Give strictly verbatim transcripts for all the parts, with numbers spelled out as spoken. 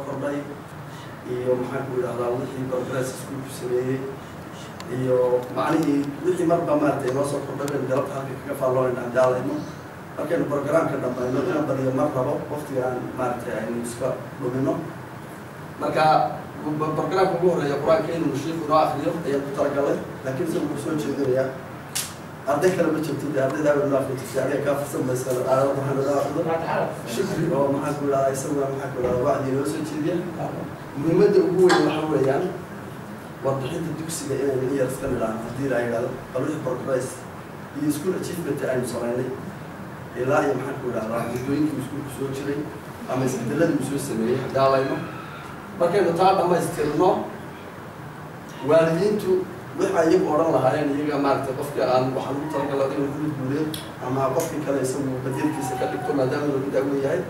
kordhay iyo maxaan ku yidhahdaa wixii progress iskuulku sameeyey iyo macnihii wixii marba maaragtay noo soo kordhay baynu galabta halka kaga faalloonayna aan jaalayno markaynu programka dhammayno inaan badiyo mar rabo waqtiga aan maaragtay aynu iska dhumino marka programka ugu horreeya qur-aanka inuu shiiku noo akriyo ayaan ku talagalay laakiin isagu wuu soo jeedinayaa arday kale ma jirto dee ardayda awel noo akrinto si adiga kaa farsamaysa aadada waxaan noo akrido shukri oo maxaan ku yidhahdaa isaguna maxaan ku yidhahdaa wacdii noo soo jeediya muhiimadda ugu weyn waxa weeyaan warbixinta dugsiga inaynu in yar iska nidhaahno haddii la yidhahdo bal wixii progress iyo school achievement aynu samaynay ilaa iyo maxaan ku yidhahdaa muddooyinkii iskuulku soo jiray ama isbedeladii uu soo sameeyey hadaalayno markaynu taa dhammaystirno waalidiintu waxa iyagu odhan lahaayeen iyaga maaragtay qofkii aan waxaan ugu talagala inuu ku guuleyo ama qofkii kale isagu badelkiisa ka dhigto maadaama lagu daawan yahay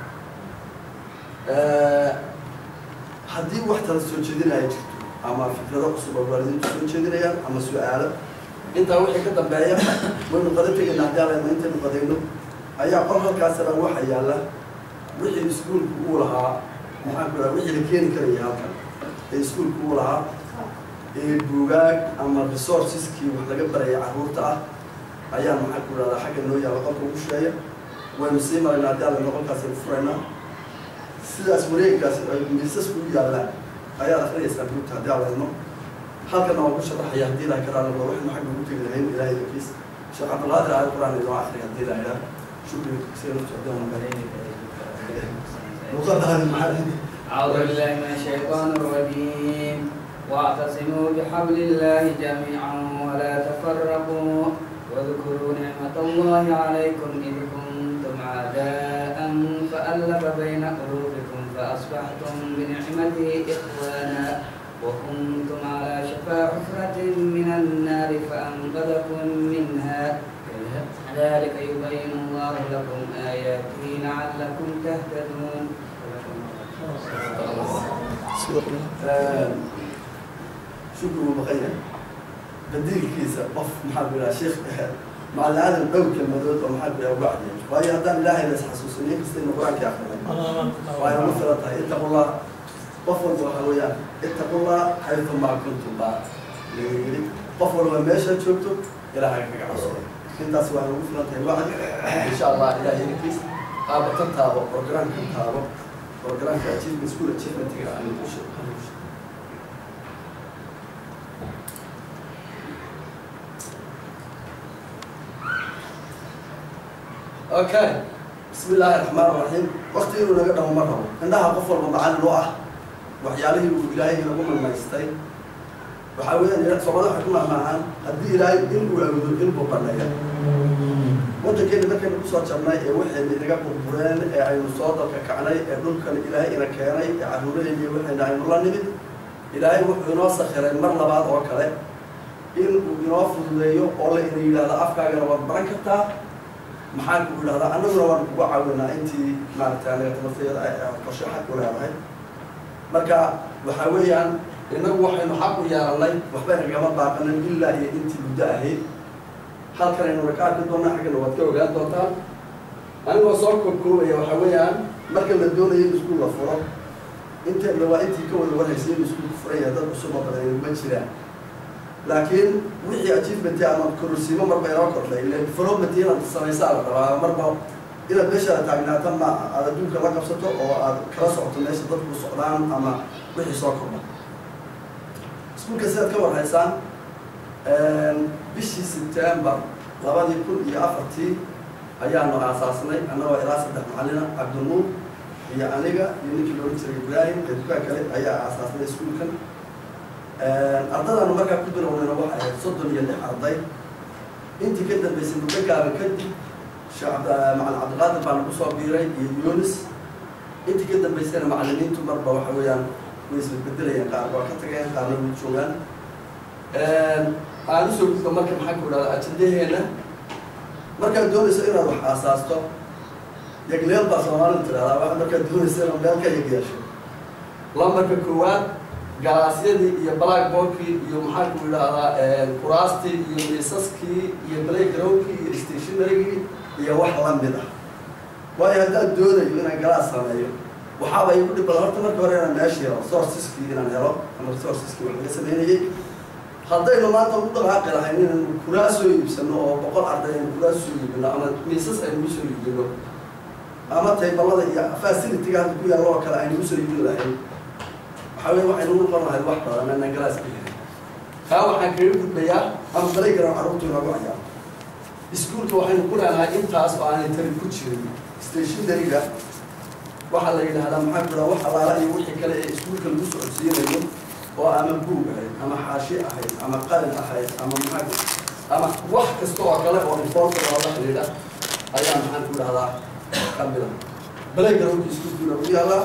haddii wax tala soo jeedinaya jirto ama fikrado cusub oo waalidiintu soo jeedinayaan ama su-aalo intaa wixii ka dambeeya waynu qada tegayna hadaalayno intaynu qadayno ayaa qol halkaasaba waxa yaalla wixii iskuulku uu lahaa maxaan ku yidhaha wixii la keeni karaya halkan ee iskuulku uu lahaa ee buugaag ama resourceskii wax laga baraya carruurta ah ayaa maxaan ku yidhahdaa xagga noo yaalla qolka ugu sheeya waynu sii maraynaa haddii alayno qolkaasaynu furaynaa sidaas wareeggaas ay miisasku u yaallaan ayaad akrinaysaa buugta haddii alayno halkana waan ku sharaxaya haddii ilahay ka raali noqdo waxaynu xagga ugu tegi lahayn ilaahay dankiis sheekh cabdulqaadir aali quraan inoo akriya haddii la yidhaha shukri seen أعوذ بالله من الشيطان الرجيم واعتصموا بحبل الله جميعا ولا تفرقوا واذكروا نعمة الله عليكم إذ كنتم أعداء فألف بين قلوبكم فأصبحتم بنعمته إخوانا وكنتم على شفا حفرة من النار فأنقذكم منها ذلك يبين الله لكم آياته لعلكم تهتدون. شكرا بخير بديل كيسة قف محب إلى شيخ مع العالم قوي كالمدود ومحب إلى بعد وهي هذا الله إلى حسوسني كستين القرآن كأخذ وهي مفردة اتقوا الله قفوا وحويا اتقوا الله حيثما كنتم بعد قفوا وماشا شفتوا إلى حقك عصوري كنت أسوأ مفردة بعد إن شاء الله إلهي نكيس هذا تنتابه برنامج تنتابه برنامج أجيب مسؤول أجيب نتيجة عن الوشة. أوكي بسم الله الرحمن الرحيم وقت يقولون نقدر مرة عندها قفل ومعان لوعة وحياله وإلهي لهم المايستي وحاول أن يرد صباح حكومة معان هدي إلهي إنه يعبدوا إنه قرنيا وانت كده ما كان بصوت جمعي وحي اللي نجاب القرآن عين صادق كعناي يقول كان إلهي إلى كعناي عهوله اللي وحي نعين الله نبي إلهي وحي ناصر خير مرة بعد وكله إنه ينافذ ليه الله إن إلى الأفكار والبركة maxaan ku yidhahdaa annaguna waan kugu caawinaa intii maaragtay anaga tamartayada qorshaxa ku leedahay marka waxaa weeyaan innagu waxaynu xaq u yeelannay waxba nagama baaqanin ilaa iyo intii muddo ahayd halkan aynu ka arki doonaa xaggana waad ka ogaan doontaan anigoo soo koobkoobaya waxaa weeyaan marka la doonayo in iskuul la furo inteedna waa intii ka wada warhaysay in iskuulku furan yahay dad cusub oo badan ma jiraan laakiin wixii achievement ama kororsiimo marba inoo kordhay ile development inaad samaysaa la rabaa marba inaad meesha la taagnaata ma aad adduunka la qabsato oo aad kala socoto meesha dadku socdaan ama wixii soo kordha iskuulka sidaad ka warhaysaan bishii September labadii kun iyo afartii ayaanu aasaasnay annagoo ilaa saddex macallina Cabdinuur iyo aniga iyo ninkii loola jiray Ibrahim iyo dukaan kale ayaa aasaasnay iskuulkan ardadanu markaa ku bilownayna waxa ahayd soddon iyo lix arday intii ka dambaysay muddo gaaban kadib sheekh macallin cabdiqaadir baan ku soo biiray iyo Yunis intii ka dambaysayna macallimiintu marba waxa weeyaan way isbedelayeen qaar waa ka tagayeen qaarna way joogaan aan usoo gudbo marka maxaa ku idhahdaa ajendaheena markaad doonayso inaad wax aasaasto yagleel baa Soomaalidu tirahdaa waxa markaad doonayso inaad meel ka yeesho lambarka koowaad galaasyadii iyo blackboardkii iyo maxaa ku yidhaahdaa kuraastii iyo miisaskii iyo playgroundkii iyo stationarygii iyo wax la mid ah waayo haddaad doonayo inaan galaas sameeyo waxaaba igu dhib badan horta marka hore inaan meesha helo sourceski inaan helo ama sourceski wax laga sameynayay haddaynu maanta ugu dhaqaaqi lahayn inaynu kuraas soo iibsano oo boqol arday aynu kuraas soo iibino ama miisas aynu usoo iibino ama tayballada iyo facility-ga hadda ku yaallo oo kale aynu usoo iibin lahayn waxaa weye waxaynu u noqon lahayd wax badan aanan galaas ka helin kaa waxaan kaga gudbayaa ama dalay garan carruurtu inoogu cayaaro iskuulka waxaynu ku leenahay intaas oo aanay tari ku jirin stationary-ga waxaa la yidhaahdaa maxaa ku dhaha wax alaala iyo wixii kale ee iskuulka lagu socodsiinayo oo ama buug ahayd ama xaashi ahayd ama qalin ahayd ama maxaa ama wax kasta oo kale oo informka loola xidhiidha ayaa maxaan ku dhahdaa kamida balay garoonka iskuulkiina ku yaallaa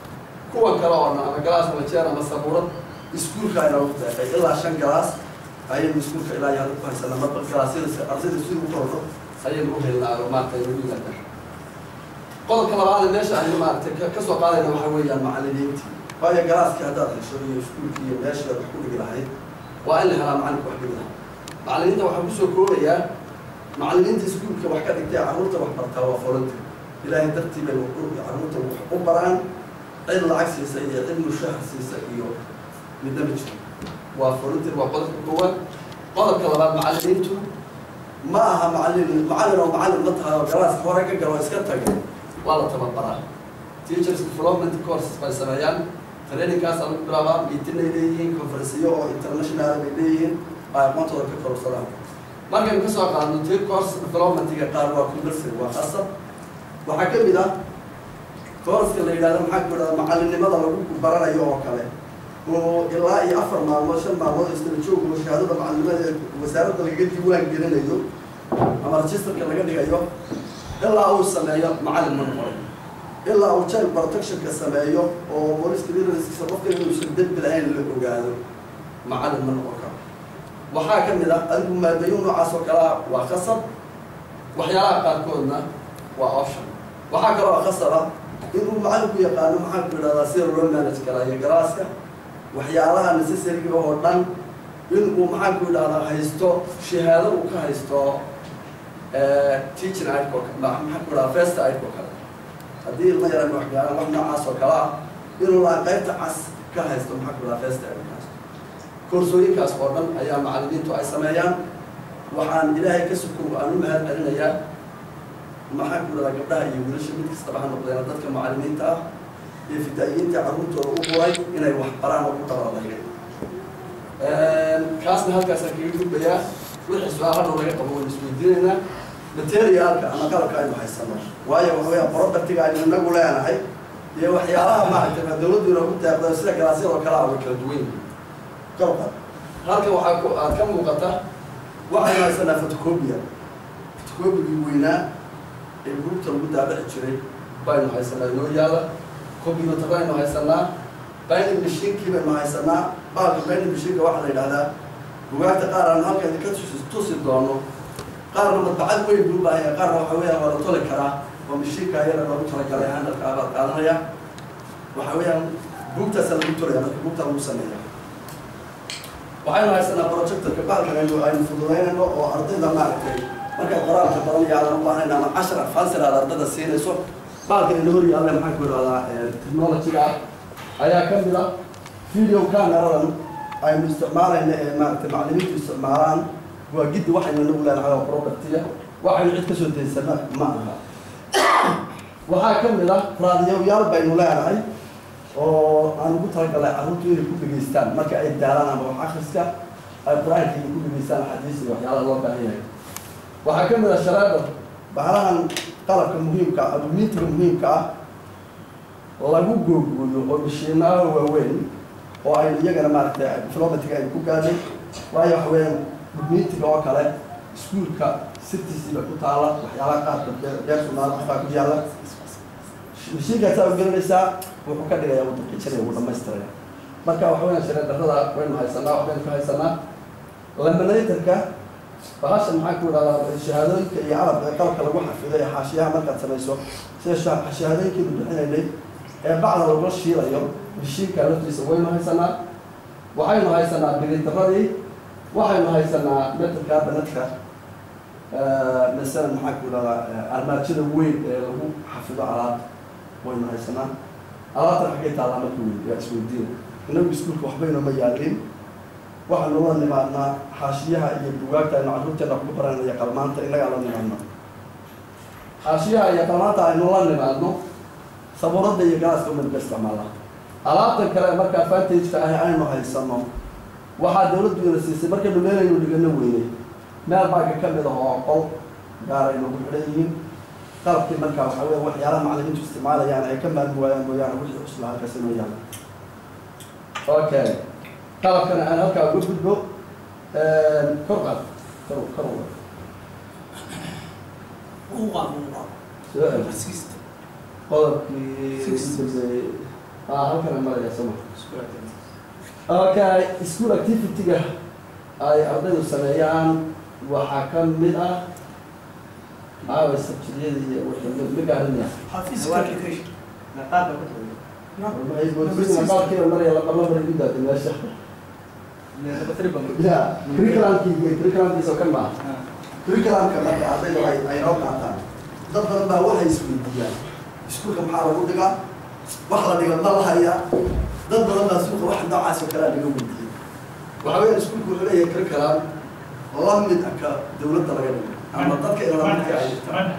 kuwan kale oo dhan ama galaas ama jeer ama sabuurad iskuulka ayna ugu deeqay ilaa shan galaas ayaynu iskuulka ilaa iyo hadda ku haysanaa marba galaasyada ardayda sidii u kordho ayaynu u helnaa maarata aynu u yimaadaan qodobka labaad meesha aynu maaragtay ka soo qaadayna waxaa weeyaan macallimiintii waayo galaaskii haddaad hesho iyo iskuulkii iyo meesha wax ku dhigi lahayd waa in la helaa macallinka wax dhigi lahaa macallimiinta waxaa kusoo koobayaa macallimiinta iskuulka wax ka dhigtay carruurta wax bartaa waa volunteer ilaahay dartii bay carruurta wax u baraan cid lacag siisa iyo cid mushahar siisa iyo midna ma jiro waa volunteer waa qodobka koowaad qodobka labaad macallimiintu ma aha macallin macallin oo macallin la tahay oo galaaska hore ka galo iska tagay waa la tababaraa teachers development courses bay sameeyaan trainingkaas lagu bilaabaa meeting ay leeyihiin conferenceyo oo international ay leeyihiin ay aqoontooda ka kororsadaan markaynu ka soo qaadno tii course developmentiga qaar waa compulsory waa khasab waxaa ka mid ah courska la yidhahdo maxaa ku yidhahda macallinnimada lagu baranayo oo kale oo ilaa iyo afar maalmood shan maalmood isdaba joog oo shahaadada macallimada ee wasaaradda lagaga diiwaan gelinayo ama registerka laga dhigayo ilaa uu sameeyo macallin ma noqonayo ilaa uu child protectionka sameeyo oo police clearancekiisa qofka inuusan dembi lahayn la ogaado macallin ma noqon karo waxaa ka mid ah adigu maadayo noocaas oo kalea waa khasab waxyaalaha qaarkoodna waa option waxaa kaloo khasab ah inuu macallinku yaqaano maxaa ku yidhahdaa sida loo manage karaayo galaaska waxyaalaha necessary oo dhan inuu maxaa ku yidhahdaa haysto shahaado uu ka haysto teaching aidko maxaa ku yidhahdaa first aidko kale haddii la yaran wax gaaran wax noocaas oo kale ah inuu laa qaybta cas ka haysto maxaa ku yidhahdaa first aidkaas koorsooyinkaas oo dhan ayaa macallimiintu ay sameeyaan waxaan ilaahay ka sukow aan u mahad celinayaa maxaa ku yidhahdaa gabdhaha iyo wiilasha mid kastaba ha noqdeena dadka macallimiinta ah iyo fidaa'iyiinta carruurtooda u quray inay wax baraan oo ku dabardageen kaasna halkaasaan kaga gudbayaa wixii su-aalada laga qabo waynu isweydiinaynaa materialka ama qalabka aynu haysano waayo waxa weya productiga aynu inagu leenahay iyo waxyaalaha maaragtay dawladdu inoogu deeqda sida galaasyada oo kale ah way kala duwan yihiin qalabka halkan waxaa ku aad ka muuqata waxaynu haysanaa photocopia photocopigii weynaa ee gruubta lagu daabaci jiray baynu haysanaa inoo yaala computer baynu haysanaa binding machinkii baynu haysanaa baalka binding machinka waxaa la yidhahdaa bugaagta qaar aan halkan ka tusi doono qaarna madbacad weyn buu baahaya qaarna waxa weeyaan waa la toli karaa oo mashiinka yara lagu talagalay handalka abaad qaadanaya waxa weeyaan buugtaasa lagu tolaya marka buugta lagu sameeya waxaynu haysanaa projectorka baalkan aynu aynu fududaynayno oo ardayda maaragtay markay qoraalka badan iyo aadan u baahnayn ama cashar advanced aad ardayda siinayso baalkan ina hor yaalla maxaan ku yidhahdaa technology-ga ah ayaa ka mid ah video cameradan aynu isticmaalayna ee maaragtay macallimiintu isticmaalaan waa giddi waxaynu nagu leenahay oo productiya waxaynu cid ka soo daysana ma aha waxaa ka mid ah raadiyoyaal baynu leenahay oo aan ugu talagalay carruurtu inay ku dhegaystaan marka ay daalaan ama wax akhriska ay qur-aanka inay ku dhegaystaan xadiis iyo waxyaalaha loo baahan yahay waxaa ka mid ah shareeda bahalahan qalabka muhiimka ah ama miitiga muhiimka ah lagu googooyo oo mashiinaha waaweyn oo aynu iyagana maaragtay developmentiga aynu ku gaadhay waayo waxa weeyaan miitiga oo kale iskuulka sirtiisiiba ku taala waxyaalaha qaarka beer sumaal waxbaa ku yaalla mashiinkaasaa u gelinaysaa wuxuu ka dhigayaa uu daqiijinaya uu dhamaystiraya marka waxa weeyaan shareedarrada waynu haysanaa waxbaynu ka haysanaa laminatorka bahasha maxaa ku yidhahdaa shahaadooyinka iyo calabka qalabka lagu xafido ee xaashiyaha markaad samayso sida shahaadooyinkeenu bixinaynay ee bacda lagu shiilayo mashiinka laftiisa waynu haysanaa waxaynu haysanaa bilidaradii waxaynu haysanaa meterka banadka masalan maxaa ku yidhahdaa armaajada weyn ee lagu xafido alaab waynu haysanaa alaabtan xaggay taallaa marka wey yaa isweydiin inagu iskuulka waxbayna ma yaalin waxaanu la nimaadnaa xaashiyaha iyo bugaagta aynu carruurteena kugu baranaya qalmaanta innagaa la nimaadno xaashiyaha iyo qalmaanta aynu la nimaadno sabuuradda iyo galaaska umadka isticmaala alaabtan kale marka advantage-ka ahi aynu haysano waxaa dawladdu ina siisay markaynu meelaynu dhigano weynay meel baanka ka mid ah oo qol gaar aynu ku xidhan yihiin qalabkii markaa waxaa weya waxyaalaha macallimiintu isticmaalayaan ay ka maarmi waayaan mooyaane wixii cusla halkaas inoo yaala okay qalabkana aan halkaa uga gudbo kor qaad kor kor qodobkii ah halkana maraya sama okay school activity-ga ay ardaydu sameeyaan waxaa ka mid ah aawa sabjiyada iyo wixii ma garanaya maqaalkiiba maraya laqalabara igu daatay meesha ya curriculumkii curriculumkiisa oo kan maaha curriculumka marka ardaydu ay ay noo qaataan dad badan baa waxay isweydiiyaan iskuulka maxaa lagu dhigaa wax la dhiga ma lahayaa dad badan baa suuqa wax noocaas oo kalea laga weydiiyey waxaa weya iskuulku wuxuu leeyahay curriculum la mid ah ka dawladda laga dhigo ama dadka ilamidka ay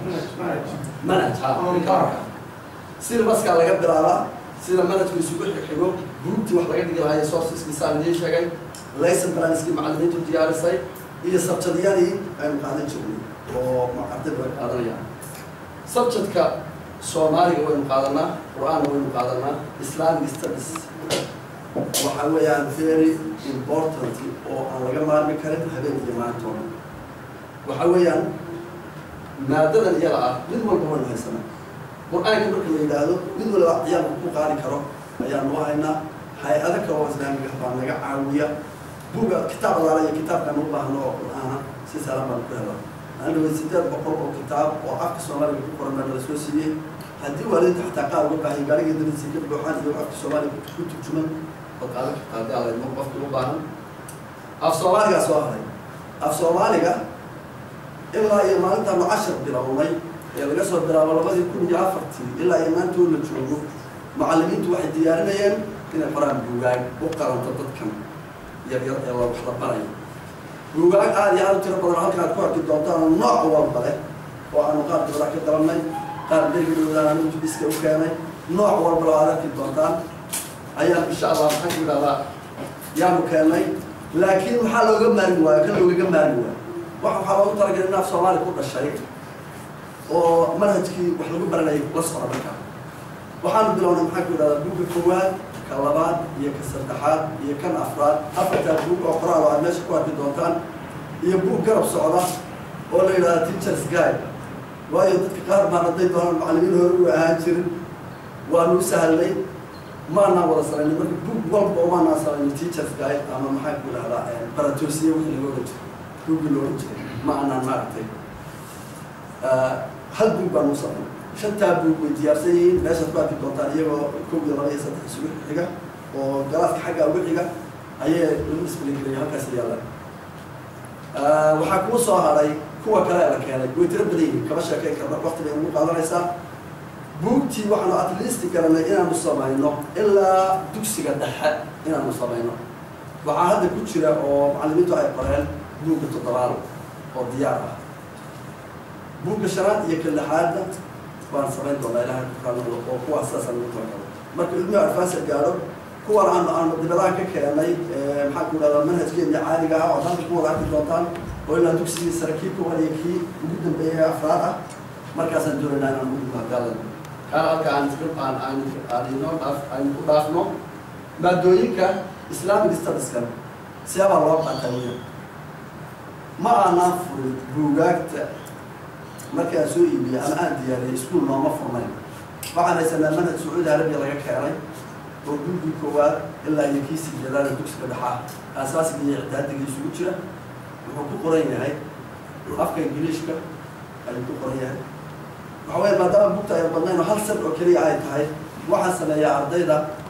manhaj ha sida baskaa laga bilaabaa sida manhajku isugu xigo buugtii wax laga dhigi lahayo sourceskiisaan idiin sheegay lesson planskii macallimiintu diyaarisay iyo sabjadiyadii aynu qaadan jirnay oo ardaydu ay qaadanayaan subjectka soomaaliga waynu qaadanaa qur-aanna waynu qaadanaa islamic studies waxaa weeyaan very important oo aan laga maarmi karin habeen iyo maantooda waxaa weeyaan maadadan iyada ah mid walba waynu haysanaa qur-aanka marka la yidhaahdo mid walba ciyaalka ku qaadi karo ayaanu haynaa hay-ada kale oo islaamiga baa naga caawiya buga kitaab alaala iyo kitaabkaan u baahno oo qur-aana si saalan baan ku helaa anigoo sideed boqol oo kitaab oo afka soomaaliga ku qoran baa nala soo siiyey haddii waalidinta xataa qaar uga baahay gaariga dariisi ka buuxaan iyo afka soomaaliga ku turjuman oo qaadan kartaa haddii alla idmo qofkii u baahan af soomaaligaa soo haray af soomaaliga ilaa iyo maalintaanu cashar bilownay ee laga soo bilaabo labadii kun iyo afartii ilaa iyo maantoo la joogo macallimiintu waxay diyaarinayeen inay qoraan buugaag u qaranto dadkan yar yar ee wax la barayo buugaag aada iyo aada u tiro badan halka aad ku arki doontaan nooc walba leh oo aanu qaar dibada ka dalannay qaar berigidoodaana anu iska u keenay nooc walba loo aad arki doontaan ayaan insha allah maxaan ku yidhahdaa yaanu keennay laakiin maxaa looga maarmi waayo kan loogaga maarmi waayo wax waxaa loogu talagalay in af soomaali ku dhashay oo manhajkii wax lagu baranayay la socda markaa waxaanu bilownay maxaan ku yidhahdaa buugga koowaad ka labaad iyo ka saddexaad iyo kan afraad afartaa buug oo qoraal oo aad meesha ku arki doontaan iyo buug garab socda oo la yidhahda teachers guide waayo dadka qaar baan hadday doonaan macallimiin hore u ahaan jirin waanu u sahlnay maanaan wada salaynin marka buug walba oo maanaan salaynin teachers guide ama maxaan ku yidhahdaa baratoosiye wixii laga ohan jiray buuggii la ohan jiray ma aanaan maaragtay hal buug baan u sameyn shantaa buug way diyaarsan yihiin meeshaad ku arki doontaan iyagoo kow iyo laba iyo saddex isugu xiga oo galaaska xagga ugu xiga ayay lagu isbeligelaya halkaas yaallaan waxaa kuu soo haray kuwa kale ee la keenay way tiro badan yihiin kama sheekeyn karna waqti bay ugu qaadanaysaa buugtii waxaanu at least garanay inaanu samayno ilaa dugsiga dhexe inaanu samayno waxaa hadda ku jira oo macallimiintu ay qoreen buugga toddobaad oo diyaar ah buugga shanaad iyo ka lixaadna waan samayn doonaa ilahay kukaanado oo kuwaas saasaan ugu talagalo marka ilmihi advancer gaadho kuwan aanu aanu dibadaha ka keenay maxaan ku yidhahdaa manhajkeena caadiga ah oo halka ku wada arki doontaan oo ilaa dugsigii sare kii kuwan iyo kii ugu dambeeyay afraad ah markaasaan doonaynaa inaan ugu mahadgalan kaana halka aan aan aan aan inoo dhaaf aan ku dhaafno maadooyinka islamic studieskan siyaabaa loo qaataa wiya ma aanaan furin buugaagta markii aan soo iibiyey ama aan diyaariyey iskuul nooma furnayn waxaan haysanaa manhaj sacuudi arabiya laga keenay oo buuggii koowaad ilaa iyo kii sideedaada dugsiga dhexaa aasaasiga iyo icdaadiga isugu jira wuxuu ku qoran yahay afka ingiliishka ayuu ku qoran yahay waxa weya maadaama buugta ay badnayn oo hal san oo keliya ay tahay waxaan sameeyaa ardayda